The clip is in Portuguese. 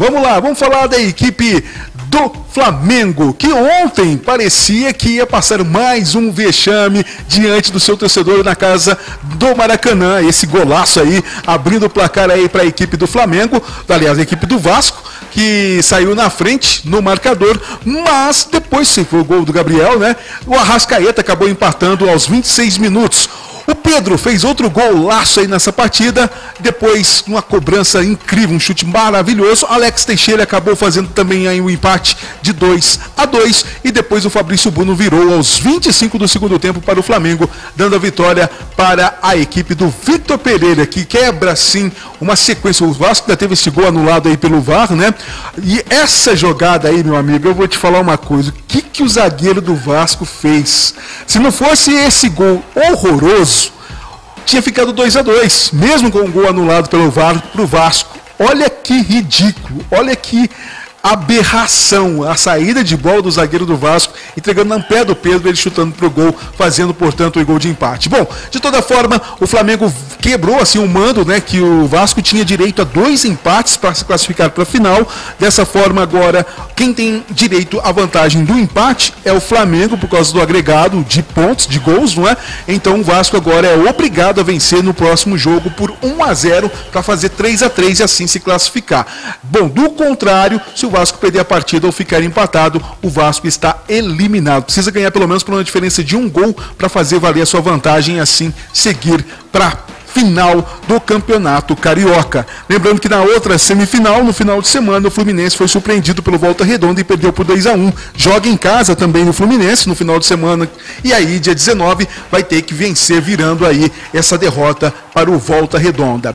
Vamos lá, vamos falar da equipe do Flamengo, que ontem parecia que ia passar mais um vexame diante do seu torcedor na casa do Maracanã. Esse golaço aí, abrindo o placar aí para a equipe do Flamengo, aliás, a equipe do Vasco, que saiu na frente no marcador, mas depois, se foi o gol do Gabriel, né? O Arrascaeta acabou empatando aos 26 minutos. O Pedro fez outro golaço aí nessa partida, depois uma cobrança incrível, um chute maravilhoso. Alex Teixeira acabou fazendo também aí um empate de 2-2 e depois o Fabrício Bruno virou aos 25 do segundo tempo para o Flamengo, dando a vitória para a equipe do Vitor Pereira, que quebra sim uma sequência. O Vasco ainda teve esse gol anulado aí pelo VAR, né? E essa jogada aí, meu amigo, eu vou te falar uma coisa, o que o zagueiro do Vasco fez? Se não fosse esse gol horroroso, tinha ficado 2-2, mesmo com o gol anulado pelo VAR para o Vasco. Olha que ridículo, olha que aberração, a saída de bola do zagueiro do Vasco, entregando no pé do Pedro, ele chutando pro gol, fazendo, portanto, o gol de empate. Bom, de toda forma, o Flamengo quebrou assim o mando, né, que o Vasco tinha direito a 2 empates para se classificar para a final. Dessa forma, agora, quem tem direito à vantagem do empate é o Flamengo, por causa do agregado de pontos, de gols, não é? Então o Vasco agora é obrigado a vencer no próximo jogo por 1-0 para fazer 3-3 e assim se classificar. Bom, do contrário, se o Vasco perder a partida ou ficar empatado, o Vasco está eliminado. Precisa ganhar pelo menos por uma diferença de 1 gol para fazer valer a sua vantagem e assim seguir para final do Campeonato Carioca. Lembrando que na outra semifinal, no final de semana, o Fluminense foi surpreendido pelo Volta Redonda e perdeu por 2-1. Joga em casa também no Fluminense no final de semana e aí dia 19 vai ter que vencer, virando aí essa derrota para o Volta Redonda.